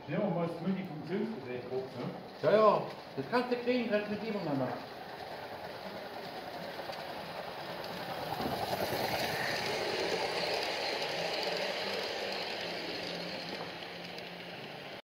Nehmen wir mal das Multifunktionsgerät drauf, ne? Ja, ja, das kannst du kriegen, kannst du mit ihm machen.